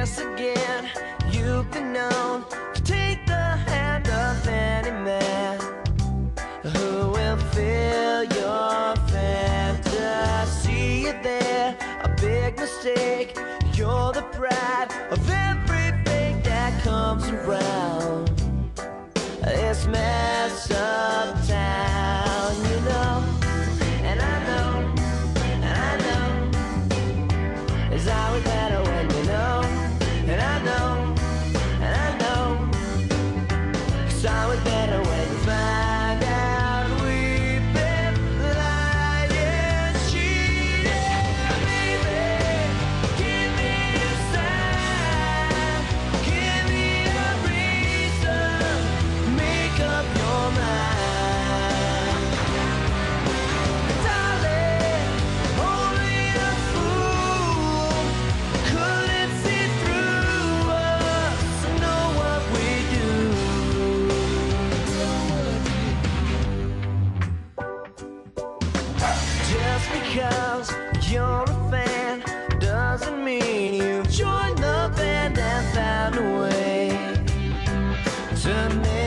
guess again, you've been known to take the hand of any man who will fill your fantasy. You're there, a big mistake. You're the pride of everything that comes around this mess up town, you know. And I know, and I know, it's always better when you know. And I know, and I know, it's always better when you find out we've been lying, cheating. Baby, give me a sign, give me a reason, make up your mind. Darling, only a fool couldn't see through us and know what we do. Just because you're a fan doesn't mean you've joined the band and found a way to make